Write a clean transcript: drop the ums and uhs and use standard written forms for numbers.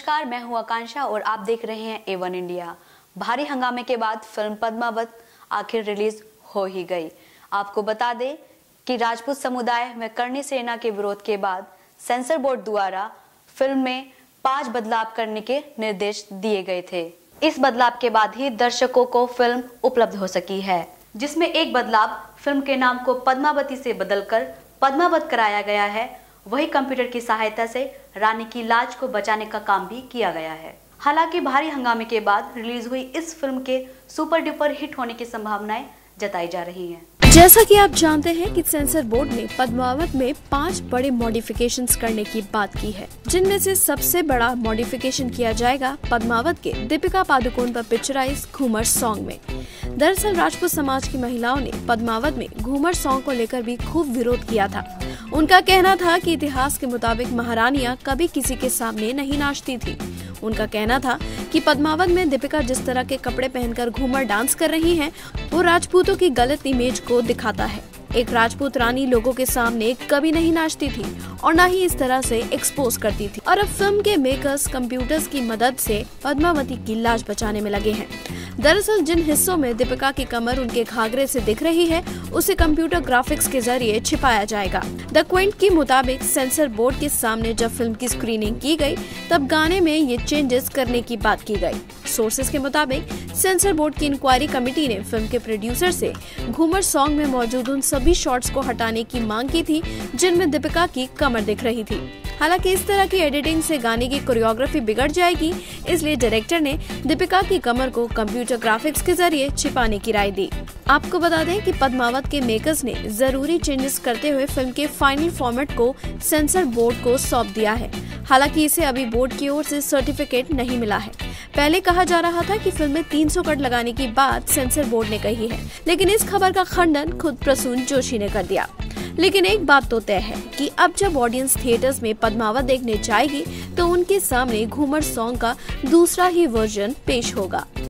नमस्कार, मैं हूं आकांक्षा और आप देख रहे हैं A1 इंडिया। भारी हंगामे के बाद फिल्म पद्मावत आखिर रिलीज हो ही गई। आपको बता दें कि राजपूत समुदाय में करणी सेना के विरोध के बाद सेंसर बोर्ड द्वारा फिल्म में 5 बदलाव करने के निर्देश दिए गए थे। इस बदलाव के बाद ही दर्शकों को फिल्म उपलब्ध हो सकी है, जिसमें एक बदलाव फिल्म के नाम को पद्मावती से बदलकर पद्मावत कराया गया है। वही कंप्यूटर की सहायता से रानी की लाज को बचाने का काम भी किया गया है। हालांकि भारी हंगामे के बाद रिलीज हुई इस फिल्म के सुपर डुपर हिट होने की संभावनाएं जताई जा रही हैं। जैसा कि आप जानते हैं कि सेंसर बोर्ड ने पद्मावत में 5 बड़े मॉडिफिकेशंस करने की बात की है, जिनमें से सबसे बड़ा मॉडिफिकेशन किया जाएगा पद्मावत के दीपिका पादुकोण पर पिक्चराइज घूमर सॉन्ग में। दरअसल राजपूत समाज की महिलाओं ने पद्मावत में घूमर सॉन्ग को लेकर भी खूब विरोध किया था। उनका कहना था कि इतिहास के मुताबिक महारानियां कभी किसी के सामने नहीं नाचती थी। उनका कहना था कि पद्मावत में दीपिका जिस तरह के कपड़े पहनकर घूमर डांस कर रही हैं, वो राजपूतों की गलत इमेज को दिखाता है। एक राजपूत रानी लोगों के सामने कभी नहीं नाचती थी और न ही इस तरह से एक्सपोज करती थी। और अब फिल्म के मेकर्स कंप्यूटर्स की मदद से पद्मावती की लाज बचाने में लगे हैं। दरअसल जिन हिस्सों में दीपिका की कमर उनके घाघरे से दिख रही है, उसे कंप्यूटर ग्राफिक्स के जरिए छिपाया जाएगा। द क्विंट के मुताबिक सेंसर बोर्ड के सामने जब फिल्म की स्क्रीनिंग की गई, तब गाने में ये चेंजेस करने की बात की गई। सोर्सेज के मुताबिक सेंसर बोर्ड की इंक्वायरी कमेटी ने फिल्म के प्रोड्यूसर से घूमर सॉन्ग में मौजूद उन सभी शॉट्स को हटाने की मांग की थी जिनमें दीपिका की कमर दिख रही थी। हालांकि इस तरह की एडिटिंग से गाने की कोरियोग्राफी बिगड़ जाएगी, इसलिए डायरेक्टर ने दीपिका की कमर को कंप्यूटर ग्राफिक्स के जरिए छिपाने की राय दी। आपको बता दें कि पद्मावत के मेकर्स ने जरूरी चेंजेस करते हुए फिल्म के फाइनल फॉर्मेट को सेंसर बोर्ड को सौंप दिया है। हालांकि इसे अभी बोर्ड की ओर से सर्टिफिकेट नहीं मिला है। पहले कहा जा रहा था कि फिल्म में 300 कट लगाने की बात सेंसर बोर्ड ने कही है, लेकिन इस खबर का खंडन खुद प्रसून जोशी ने कर दिया। लेकिन एक बात तो तय है कि अब जब ऑडियंस थिएटर्स में पद्मावत देखने जाएगी, तो उनके सामने घूमर सॉन्ग का दूसरा ही वर्जन पेश होगा।